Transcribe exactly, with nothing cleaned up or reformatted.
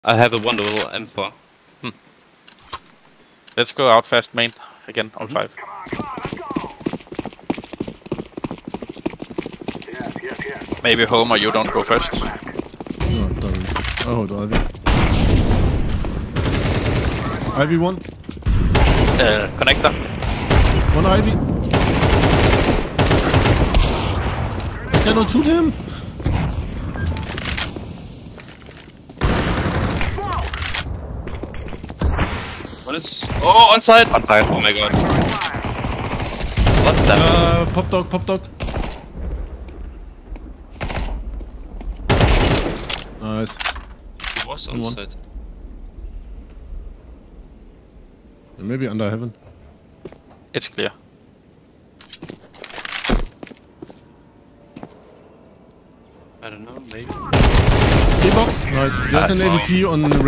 I have a wonderful M four. Hmm. Let's go out fast main again on five. Maybe home or you don't go first. No, don't. I hold Ivy. Ivy one. Uh, connector. One Ivy. I cannot shoot him. What is? Oh, on side. On side. Oh my god. What's that? Uh, pop dog, pop dog. Nice. He was on one. side. Maybe under heaven. It's clear. I don't know. Maybe. K-box. Nice. There's an A W P on the